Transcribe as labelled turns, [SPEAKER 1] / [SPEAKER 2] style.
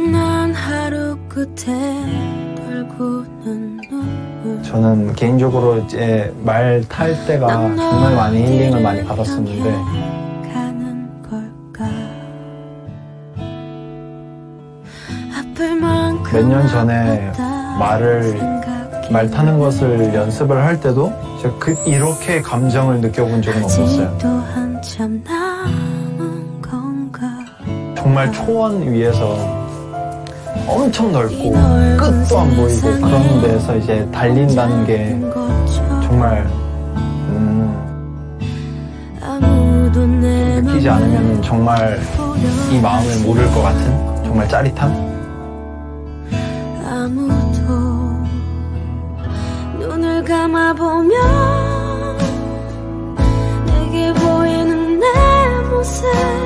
[SPEAKER 1] 난 하루 끝에 떨구는 눈물.
[SPEAKER 2] 저는 개인적으로 이제 말 탈 때가 정말 많이 힐링을 많이 받았었는데 몇 년 전에 말 타는 것을 연습을 할 때도 제가 이렇게 감정을 느껴본 적은 없었어요. 정말 초원 위에서 엄청 넓고 끝도 안 보이고 그런 데서 이제 달린다는 게 정말 느끼지 않으면 정말 이 마음을 모를 것 같은 정말 짜릿함?
[SPEAKER 1] 아무도 눈을 감아보면 내게 보이는 내 모습